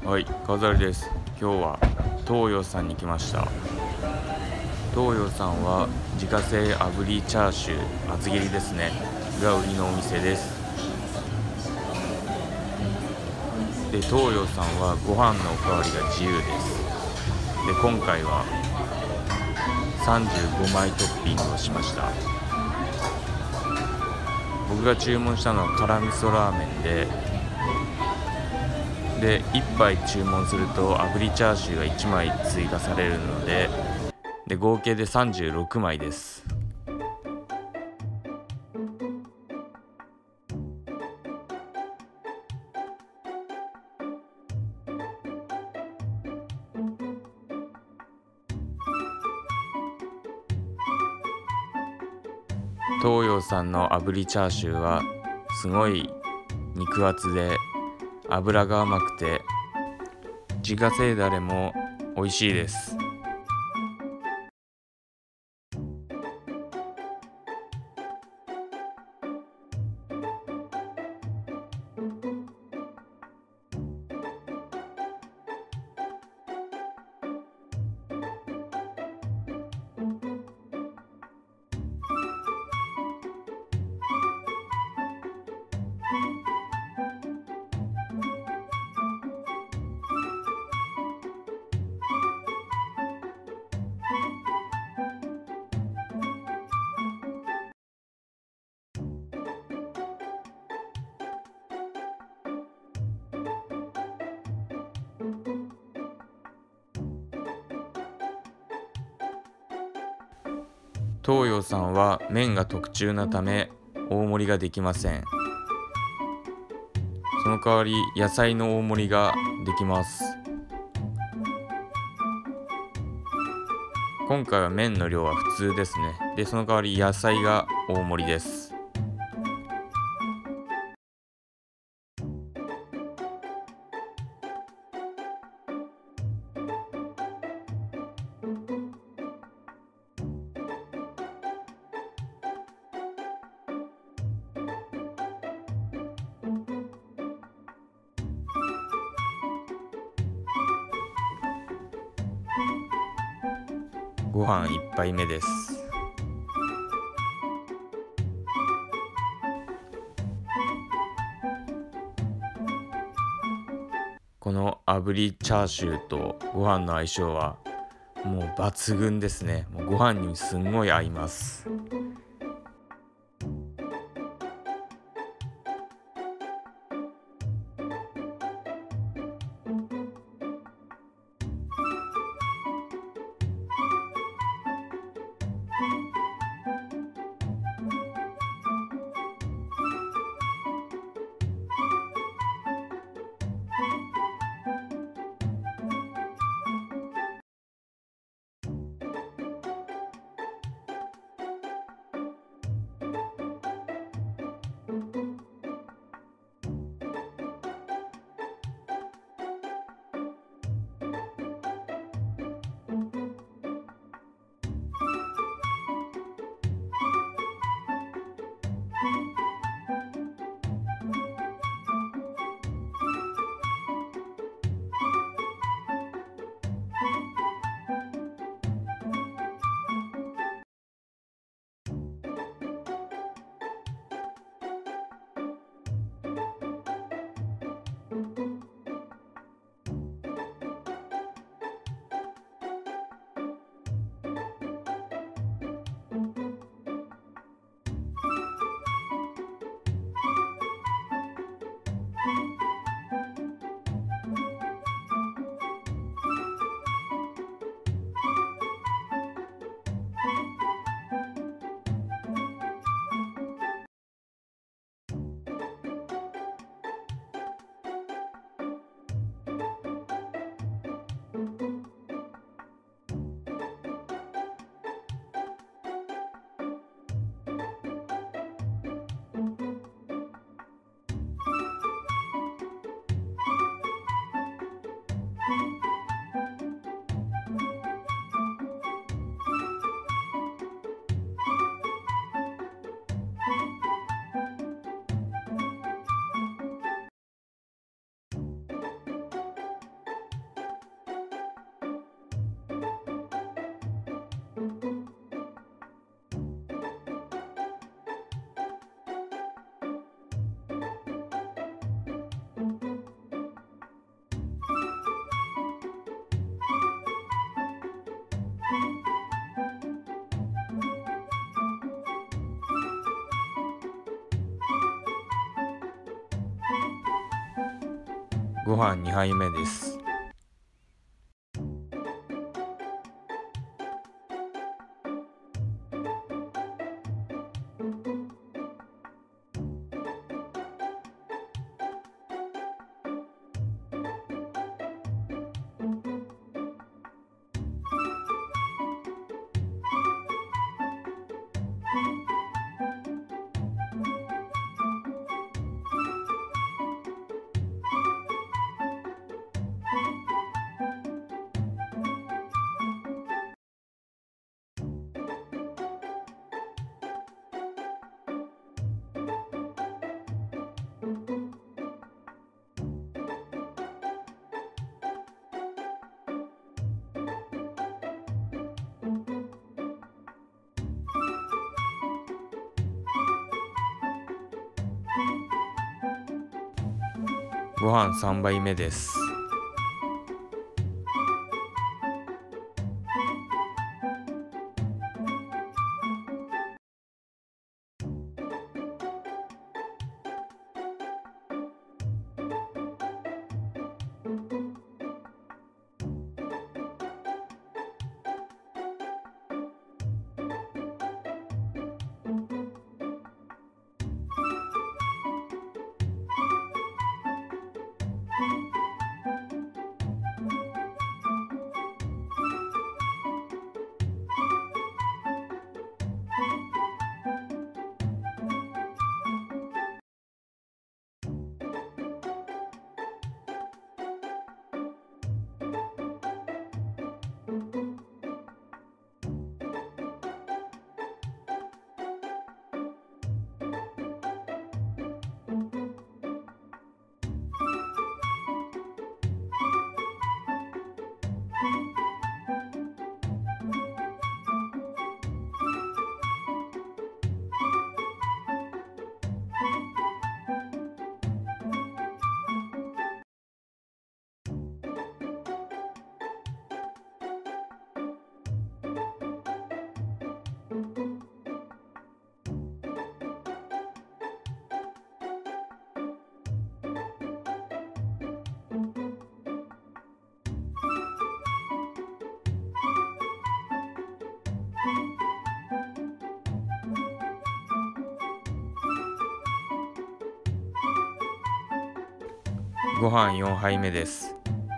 はい、飾りです。今日は東洋さんに来ました。東洋さんは自家製炙りチャーシュー厚切りですねが売りのお店です。で、東洋さんはご飯のおかわりが自由です。で、今回は35枚トッピングをしました。僕が注文したのは辛味噌ラーメンで1杯注文すると炙りチャーシューが1枚追加されるので合計で36枚です。東洋さんの炙りチャーシューはすごい肉厚で脂が甘くて自家製だれも美味しいです。東洋さんは麺が特注なため大盛りができません。その代わり野菜の大盛りができます。今回は麺の量は普通ですね。で、その代わり野菜が大盛りです。ご飯1杯目です。この炙りチャーシューとご飯の相性はもう抜群ですね。もうご飯にすんごい合います。 ご飯2杯目です。ご飯3杯目です。ご飯4杯目です。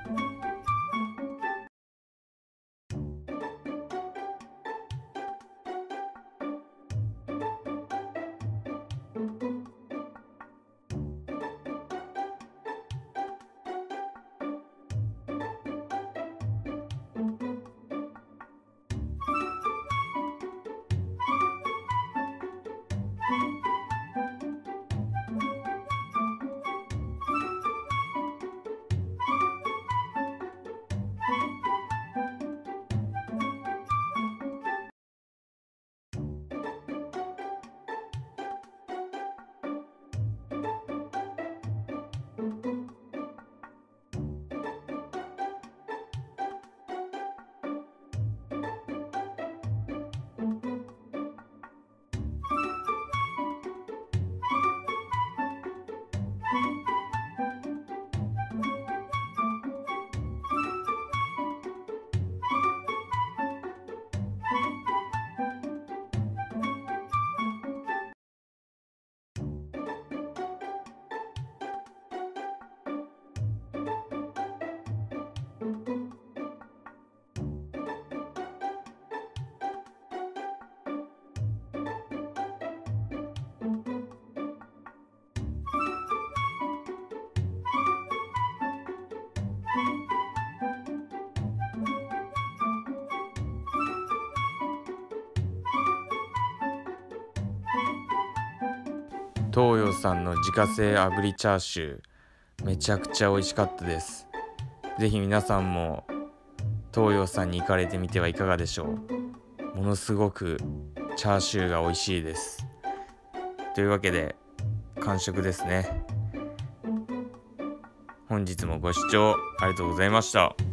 東洋さんの自家製炙りチャーシュー、めちゃくちゃ美味しかったです。ぜひ皆さんも東洋さんに行かれてみてはいかがでしょう。ものすごくチャーシューが美味しいです。というわけで完食ですね。本日もご視聴ありがとうございました。